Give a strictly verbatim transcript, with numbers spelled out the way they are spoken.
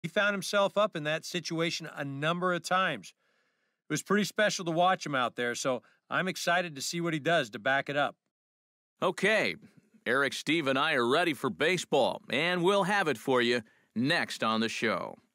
He found himself up in that situation a number of times. It was pretty special to watch him out there, so I'm excited to see what he does to back it up. Okay, Eric, Steve, and I are ready for baseball, and we'll have it for you next on the show.